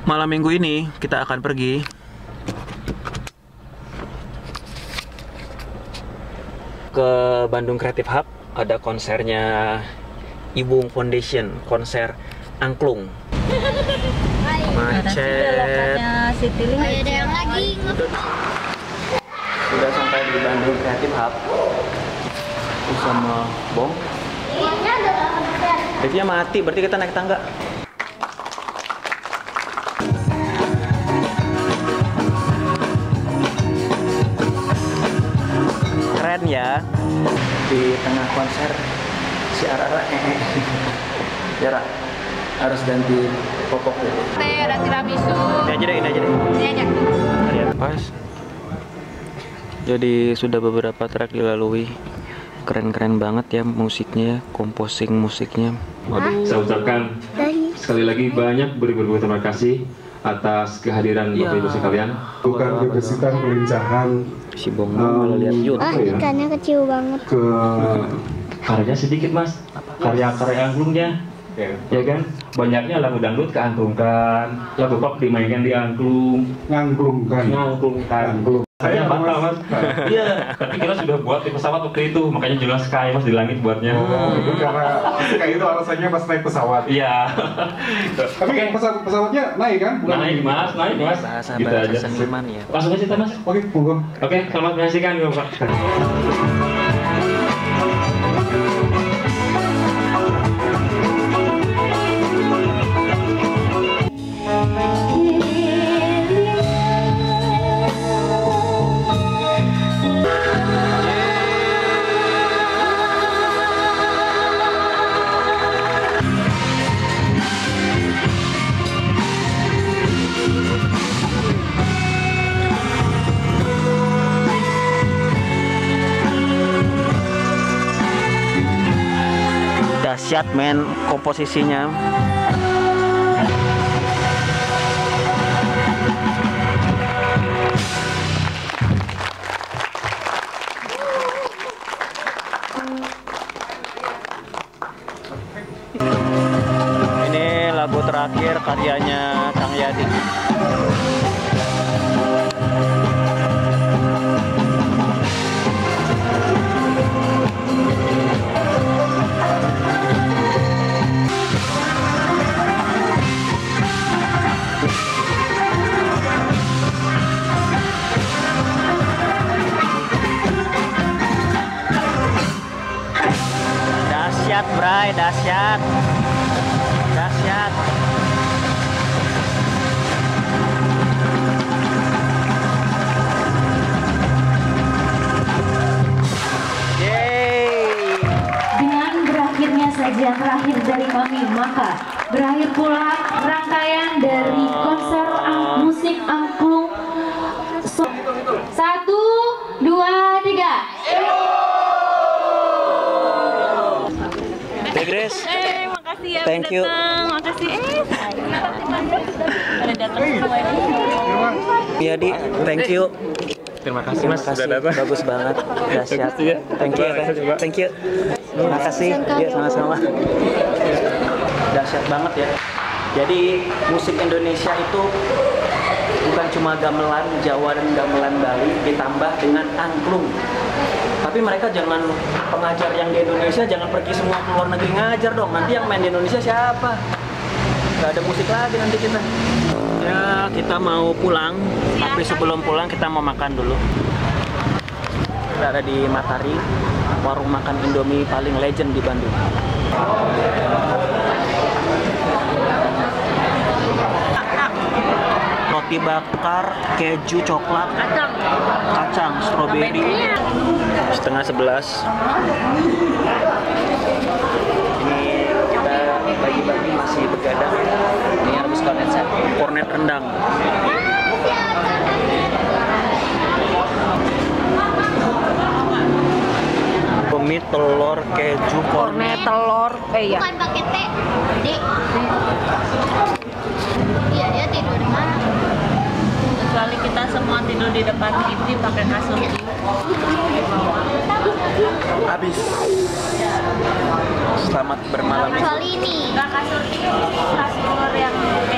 Malam minggu ini kita akan pergi ke Bandung Creative Hub. Ada konsernya Ibung Foundation, konser angklung. Macet. Ada yang lagi. Sudah sampai di Bandung Creative Hub sama Bong. TV-nya mati, berarti kita naik tangga. Keren ya, di tengah konser si Arara Yara harus ganti popok dulu. Ada tiramisu. Ini aja deh. Ini aja. Pas. Jadi sudah beberapa track dilalui. Keren-keren banget ya musiknya, komposing musiknya. Waduh, saya ucapkan sekali lagi banyak beribu-ribu terima kasih atas kehadiran Bapak Ibu sekalian. Bukan kebersihan pelincahan Si Bong malah lihat Yun. Ikannya kecil banget. ke Karyanya sedikit mas, karya-karya angklungnya, ya kan? Banyaknya lagu dangdut keangklungkan, lagu pop dimainkan di angklung, ngangklungkan. Saya batal mas. Iya, tapi kita sudah buat di pesawat waktu itu, makanya jelas sky mas di langit buatnya. Itu karena kayak itu alasannya pas naik pesawat. Iya. Tapi pesawatnya naik kan? Naik mas. Bahasa Gitu aja. seniman ya. Langsung aja kita mas. Oke, monggo. Oke, selamat menyaksikan Bapak. Dahsyat men komposisinya. Ini lagu terakhir karyanya Kang Yadi. Dahsyat, Bray, dahsyat. Dahsyat. Yeay. Dengan berakhirnya sajian terakhir dari kami, maka berakhir pula rangkaian dari konser musik angklung. 1, 2, 3. Teh Grace. Makasih ya. Thank you. Makasih. Ada datang semua ini. Iya Di, thank you. Terima kasih Terima kasih, bagus banget, dahsyat. Thank you, Teh. Thank you. Terima kasih, ya sama-sama. Dahsyat banget ya. Jadi musik Indonesia itu bukan cuma gamelan Jawa dan gamelan Bali ditambah dengan angklung. Tapi mereka jangan, pengajar yang di Indonesia jangan pergi semua ke luar negeri ngajar dong. Nanti yang main di Indonesia siapa? Gak ada musik lagi nanti kita. Ya kita mau pulang, tapi sebelum pulang kita mau makan dulu. Kita ada di Matahari, warung makan Indomie paling legend di Bandung. Roti bakar, keju, coklat, kacang, stroberi. 10:30. Ini kita bagi-bagi masih begadang. Ini harus kornet rendang. Mie telur keju kornet telur, iya. Bukan pakai teh. Dek. Iya, dia tidur di mana? Kecuali kita semua tidur di depan TV pakai kasur. Habis. Selamat bermalam. Kecuali ini. Enggak kasur yang